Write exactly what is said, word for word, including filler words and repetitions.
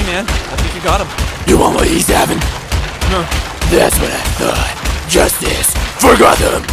man. I think you got him. You want what he's having? No. That's what I thought. Justice for Gotham.